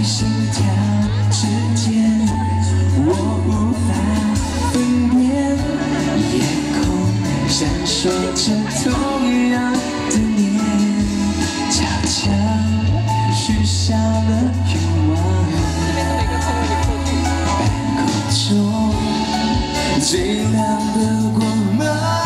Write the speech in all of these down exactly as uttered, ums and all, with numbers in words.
在心跳之间，我无法分辨。夜空闪烁着同样的念，悄悄许下了愿望。半空中最亮的光芒，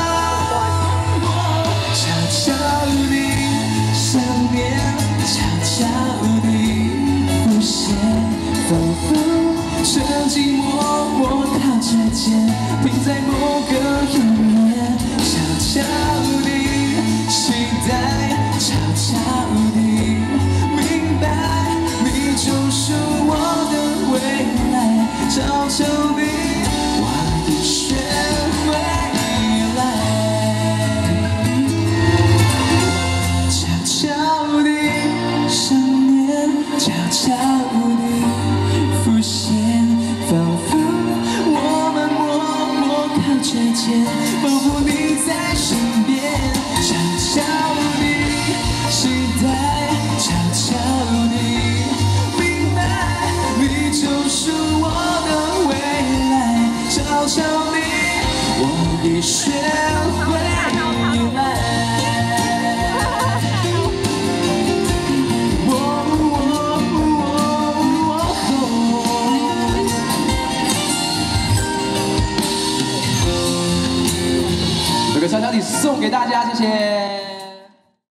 悄悄地想念，悄悄地浮现，仿佛曾经默默靠着肩，停在某个永远，悄悄地期待，悄悄地明白，你就是我的未来，悄悄地我已学会依赖，悄悄地想念，悄悄地浮现，仿佛我们默默靠着肩，仿佛你在身边，悄悄地期待，悄悄地明白，你就是我的未来，悄悄地我已学会依赖。 有个悄悄地送给大家，谢谢。